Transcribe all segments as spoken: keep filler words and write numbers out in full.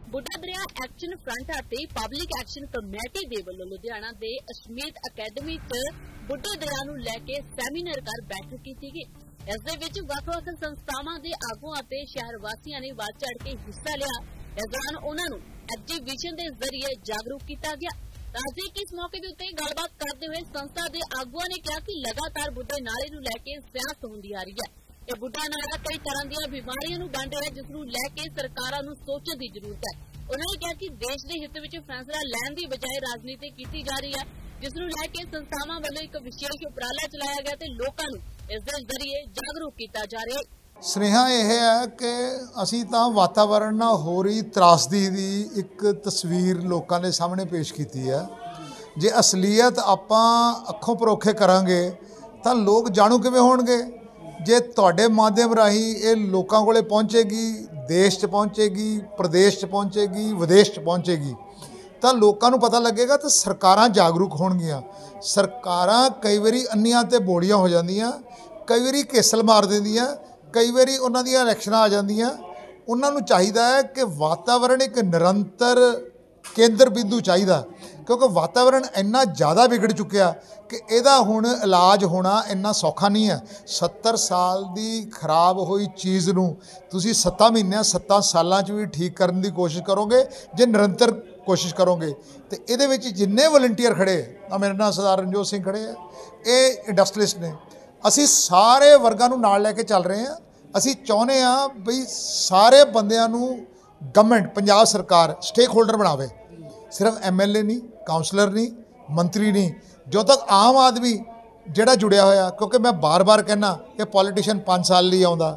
बुढ़ा Dariya action front ਅਤੇ public action committee ਦੇ ਵੱਲੋਂ ਲੁਧਿਆਣਾ ਦੇ ਅਸ਼ਮੀਤ ਅਕੈਡਮੀ 'ਚ बुढ़े दरिया ਨੂੰ ਲੈ ਕੇ ਸੈਮੀਨਾਰ ਕਰ बैठक की गई। इस दे विच ਵੱਖ-ਵੱਖ संस्थावां ਦੇ ਆਗੂਆਂ ਅਤੇ ਸ਼ਹਿਰ ਵਾਸੀਆਂ ਨੇ ਵੱਧ ਚੜ੍ਹ ਕੇ ਹਿੱਸਾ ਲਿਆ। इस दौरान उन्हां नूं एग्जीबिशन के जरिए जागरूक किया गया। ताज़े कि इस मौके के उत्ते गलबात करते हुए संस्था के आगुआ ने कहा कि लगातार बुढ़े नाले नूं लैके सियासत होंदी आ रही है। यह बुढ़ा नाला कई तरह दी बीमारियों नूं बन रहा है, जिस नूं लैके सरकारां नूं सोचण दी जरूरत है। उन्होंने कहा कि देश के हित विच फैसला लैण दी बजाय राजनीति की जा रही है, जिस नूं लैके संस्थावां वल्लों एक विशेष उपराला चलाया गया ते लोकां नूं इस दे जरिए जागरूक किया जा रहा है। ਸੁਨੇਹਾ ਇਹ ਹੈ ਕਿ ਅਸੀਂ ਤਾਂ ਵਾਤਾਵਰਣ ਨਾਲ ਹੋ ਰਹੀ ਤਰਾਸਦੀ ਦੀ ਇੱਕ ਤਸਵੀਰ ਲੋਕਾਂ ਦੇ ਸਾਹਮਣੇ ਪੇਸ਼ ਕੀਤੀ ਹੈ। ਜੇ ਅਸਲੀਅਤ ਆਪਾਂ ਅੱਖੋਂ ਪਰੋਖੇ ਕਰਾਂਗੇ ਤਾਂ ਲੋਕ ਜਾਣੂ ਕਿਵੇਂ ਹੋਣਗੇ। ਜੇ ਤੁਹਾਡੇ ਮਾਧਿਅਮ ਰਾਹੀਂ ਇਹ ਲੋਕਾਂ ਕੋਲੇ ਪਹੁੰਚੇਗੀ, ਦੇਸ਼ 'ਚ ਪਹੁੰਚੇਗੀ, ਪ੍ਰਦੇਸ਼ 'ਚ ਪਹੁੰਚੇਗੀ, ਵਿਦੇਸ਼ 'ਚ ਪਹੁੰਚੇਗੀ ਤਾਂ ਲੋਕਾਂ ਨੂੰ ਪਤਾ ਲੱਗੇਗਾ ਤੇ ਸਰਕਾਰਾਂ ਜਾਗਰੂਕ ਹੋਣਗੀਆਂ। ਸਰਕਾਰਾਂ ਕਈ ਵਾਰੀ ਅੰਨੀਆਂ ਤੇ ਬੋੜੀਆਂ ਹੋ ਜਾਂਦੀਆਂ, ਕਈ ਵਾਰੀ ਘੇਸਲ ਮਾਰ ਦਿੰਦੀਆਂ, कई बारी उन्हां दी इलैक्शनां आ जांदियां। उन्हां नूं चाहिदा है कि वातावरण एक निरंतर केंद्र बिंदु चाहिदा, क्योंकि वातावरण इन्ना ज़्यादा बिगड़ चुकिया कि इहदा हुण इलाज होना इन्ना सौखा नहीं है। सत्तर साल की खराब हुई चीज़ नूं तुसीं सत्तां महीनों सत्तां सालां च भी ठीक करने की कोशिश करोगे जे निरंतर कोशिश करोगे। तो ये जिन्ने वलंटियर खड़े आ, मेरे नाल सरदार रणजोत सिंह खड़े है, ये इंडस्ट्रीलिस्ट ने। ਅਸੀਂ ਸਾਰੇ ਵਰਗਾਂ ਨੂੰ ਨਾਲ ਲੈ ਕੇ ਚੱਲ ਰਹੇ ਹਾਂ। ਅਸੀਂ ਚਾਹੁੰਦੇ ਹਾਂ ਬਈ ਸਾਰੇ ਬੰਦਿਆਂ ਨੂੰ ਗਵਰਨਮੈਂਟ ਪੰਜਾਬ ਸਰਕਾਰ ਸਟੇਕ ਹੋਲਡਰ ਬਣਾਵੇ। ਸਿਰਫ ਐਮ ਐਲ ਏ ਨਹੀਂ, ਕਾਉਂਸਲਰ ਨਹੀਂ, ਮੰਤਰੀ ਨਹੀਂ, ਜਦੋਂ ਤੱਕ ਆਮ ਆਦਮੀ ਜਿਹੜਾ ਜੁੜਿਆ ਹੋਇਆ, ਕਿਉਂਕਿ ਮੈਂ ਬਾਰ-ਬਾਰ ਕਹਿਣਾ ਕਿ ਪੋਲੀਟੀਸ਼ੀਅਨ ਪੰਜ ਸਾਲ ਲਈ ਆਉਂਦਾ,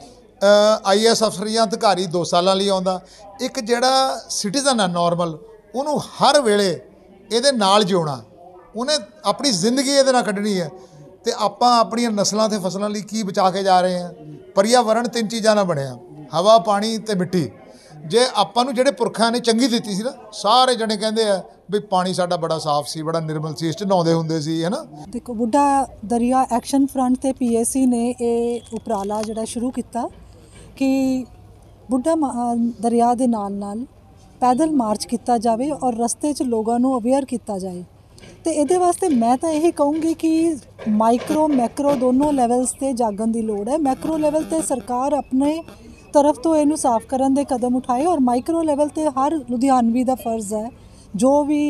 ਆਈ ਐਸ ਅਫਸਰ ਜਾਂ ਅਧਿਕਾਰੀ ਦੋ ਸਾਲਾਂ ਲਈ ਆਉਂਦਾ, ਇੱਕ ਜਿਹੜਾ ਸਿਟੀਜ਼ਨ ਆ ਨੋਰਮਲ, ਉਹਨੂੰ ਹਰ ਵੇਲੇ ਇਹਦੇ ਨਾਲ ਜਿਉਣਾ, ਉਹਨੇ ਆਪਣੀ ਜ਼ਿੰਦਗੀ ਇਹਦੇ ਨਾਲ ਕੱਢਣੀ ਹੈ। तो आप अपन नस्लों से फसलों लिए की बचा के जा रहे हैं। पर्यावरण तीन चीज़ों ਨਾਲ ਬਣਿਆ, हवा, पानी तो मिट्टी। जे ਆਪਾਂ ਨੂੰ ਜਿਹੜੇ ਪੁਰਖਾਂ ਨੇ ਚੰਗੀ ਦਿੱਤੀ ਸੀ ਨਾ, ਸਾਰੇ ਜਣੇ ਕਹਿੰਦੇ ਆ ਵੀ ਪਾਣੀ ਸਾਡਾ ਬੜਾ ਸਾਫ਼ ਸੀ, ਬੜਾ ਨਿਰਮਲ ਸੀ, ਇਸ 'ਚ ਨਹਾਉਂਦੇ ਹੁੰਦੇ ਸੀ, ਹੈ ਨਾ। ਦੇਖੋ ਬੁੱਢਾ ਦਰਿਆ ਐਕਸ਼ਨ ਫਰੰਟ ਤੇ ਪੀਏਸੀ ਨੇ ਇਹ ਉਪਰਾਲਾ ਜਿਹੜਾ ਸ਼ੁਰੂ ਕੀਤਾ ਕਿ ਬੁੱਢਾ ਦਰਿਆ ਦੇ ਨਾਲ ਨਾਲ ਪੈਦਲ ਮਾਰਚ ਕੀਤਾ ਜਾਵੇ ਔਰ ਰਸਤੇ 'ਚ ਲੋਕਾਂ ਨੂੰ ਅਵੇਅਰ ਕੀਤਾ ਜਾਏ। तो ये वास्ते मैं तो यही कहूँगी कि माइक्रो मैक्रो दोनों लैवल्स ते जागन की लोड़ है। मैक्रो लैवल ते सरकार अपने तरफ तो इनू साफ करने दे कदम उठाए और माइक्रो लैवल ते हर लुधियानवी का फर्ज है जो भी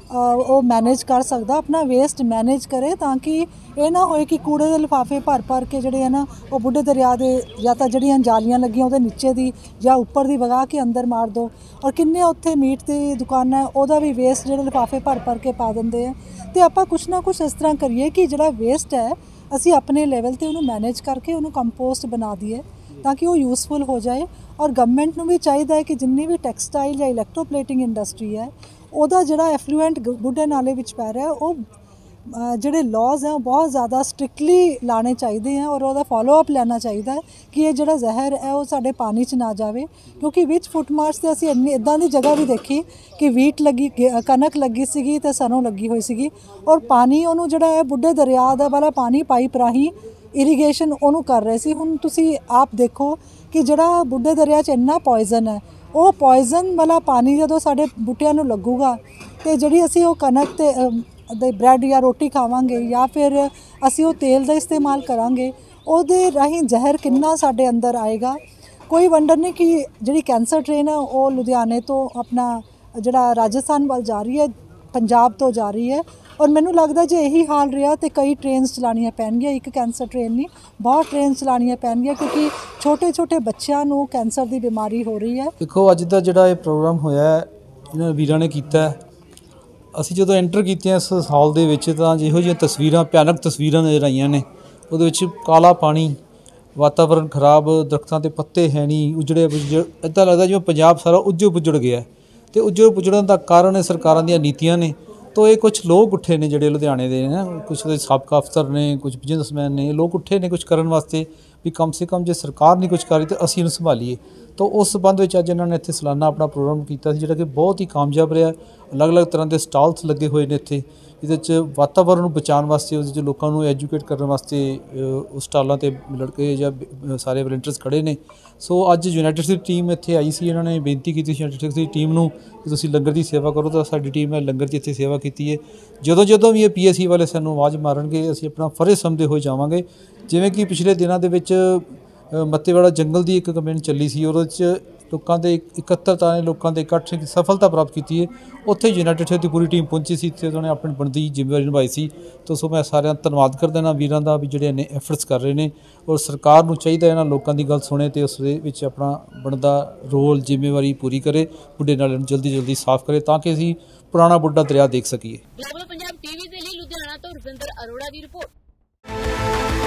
वो मैनेज कर सकता अपना वेस्ट मैनेज करे, ताकि ये ना होए कि कूड़े के लिफाफे भर भर के जोड़े है ना वो बुढ़े दरिया के या तो जड़ियाँ जालियाँ लगियां वो नीचे दी या उपर दी वगा के अंदर मार दो। और किन्ने उत्थे मीट की दुकाना है भी वेस्ट जो लिफाफे भर भर के पा देंगे हैं। तो आप कुछ ना कुछ इस तरह करिए कि जो वेस्ट है असी अपने लैवल पर उन्होंने मैनेज करके उन्होंने कंपोस्ट बना दिए ताकि वो यूजफुल हो जाए। और गवर्नमेंट को भी चाहिए कि जिन्नी भी टैक्सटाइल या इलैक्ट्रोप्लेटिंग इंडस्ट्री है ਉਹਦਾ ਜਿਹੜਾ ਐਫਲੂਐਂਟ ਬੁੱਢੇ ਨਾਲੇ ਵਿੱਚ ਪੈ ਰਿਹਾ ਉਹ ਜਿਹੜੇ ਲॉज ਹੈ ਉਹ ਬਹੁਤ ਜ਼ਿਆਦਾ ਸਟ੍ਰਿਕਟਲੀ ਲਾਣੇ ਚਾਹੀਦੇ ਹੈ ਔਰ ਉਹਦਾ ਫੋਲੋ ਅਪ ਲੈਣਾ ਚਾਹੀਦਾ ਹੈ ਕਿ ਇਹ ਜਿਹੜਾ ਜ਼ਹਿਰ ਹੈ ਉਹ ਸਾਡੇ ਪਾਣੀ 'ਚ ਨਾ ਜਾਵੇ। ਕਿਉਂਕਿ ਵਿੱਚ ਫੁੱਟਮਾਰਚ 'ਤੇ ਅਸੀਂ ਇੰਨੀ ਇੱਦਾਂ ਦੀ ਜਗ੍ਹਾ ਵੀ ਦੇਖੀ ਕਿ ਵੀਟ ਲੱਗੀ, ਕਣਕ ਲੱਗੀ ਸੀਗੀ ਅਤੇ ਸਰੋਂ ਲੱਗੀ ਹੋਈ ਸੀਗੀ ਔਰ ਪਾਣੀ ਉਹਨੂੰ ਜਿਹੜਾ ਹੈ ਬੁੱਢੇ ਦਰਿਆ ਦਾ ਵਾਲਾ ਪਾਣੀ ਪਾਈਪ ਰਾਹੀਂ ਇਰੀਗੇਸ਼ਨ ਉਹਨੂੰ ਕਰ ਰਹੇ ਸੀ। ਹੁਣ ਤੁਸੀਂ ਆਪ ਦੇਖੋ ਕਿ ਜਿਹੜਾ ਬੁੱਢੇ ਦਰਿਆ 'ਚ ਇੰਨਾ ਪੋਇਜ਼ਨ ਹੈ, ਉਹ ਪੋਇਜ਼ਨ ਵਾਲਾ ਪਾਣੀ ਜਦੋਂ ਸਾਡੇ ਬੂਟਿਆਂ ਨੂੰ ਲੱਗੂਗਾ ਅਤੇ ਜਿਹੜੀ ਅਸੀਂ ਉਹ ਕਣਕ ਤੇ ਦੇ ਬ੍ਰੈਡ ਜਾਂ ਰੋਟੀ ਖਾਵਾਂਗੇ ਜਾਂ ਫਿਰ ਅਸੀਂ ਉਹ ਤੇਲ ਦਾ ਇਸਤੇਮਾਲ ਕਰਾਂਗੇ, ਉਹਦੇ ਰਾਹੀਂ ਜ਼ਹਿਰ ਕਿੰਨਾ ਸਾਡੇ ਅੰਦਰ ਆਏਗਾ। ਕੋਈ ਵੰਡਰ ਨਹੀਂ ਕਿ ਜਿਹੜੀ ਕੈਂਸਰ ਟ੍ਰੇਨ ਹੈ ਉਹ ਲੁਧਿਆਣੇ ਤੋਂ ਆਪਣਾ ਜਿਹੜਾ ਰਾਜਸਥਾਨ ਵੱਲ ਜਾ ਰਹੀ ਹੈ, ਪੰਜਾਬ ਤੋਂ ਜਾ ਰਹੀ ਹੈ। और मैनू लगता जो यही हाल रहा तो कई ट्रेनस चलानिया पैणगियां, एक कैंसर ट्रेन नहीं बहुत ट्रेन चलानिया पैणगियां क्योंकि छोटे छोटे बच्चों को कैंसर की बीमारी हो रही है। देखो अज का जोड़ा ये प्रोग्राम होया इन्होंने वीरां ने किया, असी जो एंटर किए इस हाल के तो जिहो जी तस्वीरां भयानक तस्वीरां नज़र आईयां ने। वो काला पानी, वातावरण खराब, दरख्तों के पत्ते है नहीं, उजड़े पुजड़, इदा लगता जिवें पंजाब सारा उजड़ पुजड़ गया। तो उजड़ पुजड़न का कारण सरकारों दी नीतियां ने। तो ये कुछ लोग उठे ने जोड़े लुधियाने दे ना, कुछ साबका अफसर ने, कुछ बिजनेसमैन ने, लोग उठे ने कुछ करने वास्ते भी कम से कम जो सरकार नहीं कुछ कर रही तो असी इन्हूं संभालीए। तो उस संबंध में अज इन्होंने इत्थे सालाना अपना प्रोग्राम किया जिहड़ा कि बहुत ही कामयाब रहा। अलग अलग तरह के स्टाल्स लगे हुए ने इत्थे ਇਹਦੇ 'ਚ ਵਾਤਾਵਰਨ ਨੂੰ ਬਚਾਉਣ ਵਾਸਤੇ, ਉਹਦੇ 'ਚ ਲੋਕਾਂ ਨੂੰ ਐਜੂਕੇਟ ਕਰਨ ਵਾਸਤੇ ਅ, ਉਸ ਸਟਾਲਾਂ 'ਤੇ ਲੜਕੇ ਜਾਂ ਬ- ਸਾਰੇ ਵਲੰਟੀਅਰਸ ਖੜੇ ਨੇ। ਸੋ ਅੱਜ ਯੂਨਾਈਟਿਡ ਦੀ ਟੀਮ ਇੱਥੇ ਆਈ ਸੀ, ਇਹਨਾਂ ਨੇ ਬੇਨਤੀ ਕੀਤੀ ਸੀ ਯੂਨਾਈਟਿਡ ਦੀ ਟੀਮ ਨੂੰ ਕਿ ਤੁਸੀਂ ਲੰਗਰ ਦੀ ਸੇਵਾ ਕਰੋ, ਤਾਂ ਸਾਡੀ ਟੀਮ ਨੇ ਲੰਗਰ ਦੀ ਇੱਥੇ ਸੇਵਾ ਕੀਤੀ ਹੈ। ਜਦੋਂ ਜਦੋਂ ਵੀ ਇਹ ਪੀ ਐਸ ਸੀ ਵਾਲੇ ਸਾਨੂੰ ਆਵਾਜ਼ ਮਾਰਨਗੇ, ਅਸੀਂ ਆਪਣਾ ਫਰਜ਼ ਸਮਝਦੇ ਹੋਏ ਜਾਵਾਂਗੇ। ਜਿਵੇਂ ਕਿ ਪਿਛਲੇ ਦਿਨਾਂ ਦੇ ਵਿੱਚ ਅ, ਮੱਤੇਵਾੜਾ ਜੰਗਲ ਦੀ ਇੱਕ ਕੰਪੇਨ ਚੱਲੀ ਸੀ, ਉਹਦੇ 'ਚ ਲੋਕਾਂ ਦੇ ਇਕੱਤਰਤਾ ਨੇ, ਲੋਕਾਂ ਦੇ ਇਕੱਠ ਨੇ ਸਫਲਤਾ ਪ੍ਰਾਪਤ ਕੀਤੀ ਹੈ। ਉੱਥੇ ਯੂਨਾਈਟਿਡ ਦੀ ਪੂਰੀ ਟੀਮ ਪਹੁੰਚੀ ਸੀ ਅਤੇ ਉਹਨਾਂ ਨੇ ਆਪਣੀ ਬਣਦੀ ਜ਼ਿੰਮੇਵਾਰੀ ਨਿਭਾਈ ਸੀ। ਤਾਂ ਸੋ ਮੈਂ ਸਾਰਿਆਂ ਦਾ ਧੰਨਵਾਦ ਕਰਦਾ ਇਹਨਾਂ ਵੀਰਾਂ ਦਾ ਵੀ ਜਿਹੜੇ ਇੰਨੇ ਐਫਰਟਸ ਕਰ ਰਹੇ ਨੇ, ਔਰ ਸਰਕਾਰ ਨੂੰ ਚਾਹੀਦਾ ਇਹਨਾਂ ਲੋਕਾਂ ਦੀ ਗੱਲ ਸੁਣੇ ਅਤੇ ਉਸ ਦੇ ਵਿੱਚ ਆਪਣਾ ਬਣਦਾ ਰੋਲ ਜ਼ਿੰਮੇਵਾਰੀ ਪੂਰੀ ਕਰੇ, ਬੁੱਢੇ ਨਾਲੇ ਨੂੰ ਜਲਦੀ ਜਲਦੀ ਸਾਫ਼ ਕਰੇ ਤਾਂ ਕਿ ਅਸੀਂ ਪੁਰਾਣਾ ਬੁੱਢਾ ਦਰਿਆ ਦੇਖ ਸਕੀਏ। ਗਲੋਬਲ ਪੰਜਾਬ ਟੀਵੀ ਦੇ ਲਈ ਲੁਧਿਆਣਾ ਤੋਂ ਰਵਿੰਦਰ ਅਰੋੜਾ ਦੀ ਰਿਪੋਰਟ।